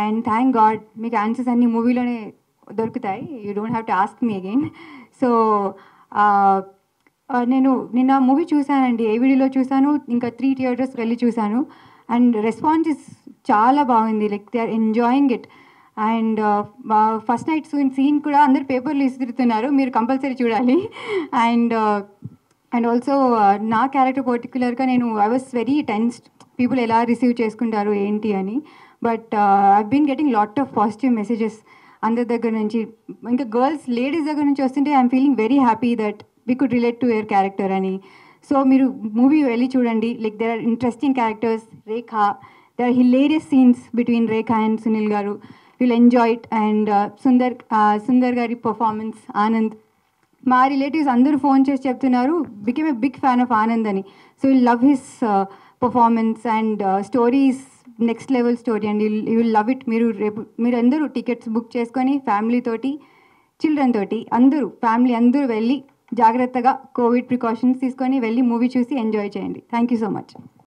And thank God మీకు answers అన్ని మూవీలోనే దొరుకుతాయి. You don't have to ask me again. So నేను నిన్న మూవీ చూశానండి, ఏవిడిలో చూశాను, ఇంకా 3 థియేటర్స్ వెళ్ళి చూశాను. అండ్ రెస్పాన్స్ ఇస్ చాలా బాగుంది. Like they are enjoying it. And first night scene కూడా అందరు పేపర్లు ఇస్తున్నారు, మీరు కంపల్సరీ చూడాలి. అండ్ అండ్ ఆల్సో నా క్యారెక్టర్ పర్టికులర్గా I was very tensed, people ఎలా రిసీవ్ చేసుకుంటారు ఏంటి అని. But I been getting lot of positive messages అందరి దగ్గర నుంచి, ఇంకా గర్ల్స్ లేడీస్ దగ్గర నుంచి వస్తుంటే I'm feeling very happy that we could relate to your character అని. సో మీరు మూవీ వెళ్ళి చూడండి. Like there are interesting characters. Rekha, there are hilarious scenes between Rekha and Sunil garu. Will enjoy it. And Sundar గారి పర్ఫార్మెన్స్, ఆనంద్, మా relatives అందరూ ఫోన్ చేసి చెప్తున్నారు became a big fan of Anand అని. So will love his performance and stories next level story and you will love it. మీరు అందరూ tickets book చేసుకొని family తోటి, చిల్డ్రన్ తోటి, ఫ్యామిలీ అందరూ వెళ్ళి జాగ్రత్తగా కోవిడ్ ప్రికాషన్స్ తీసుకొని వెళ్ళి మూవీ చూసి ఎంజాయ్ చేయండి. Thank you so much.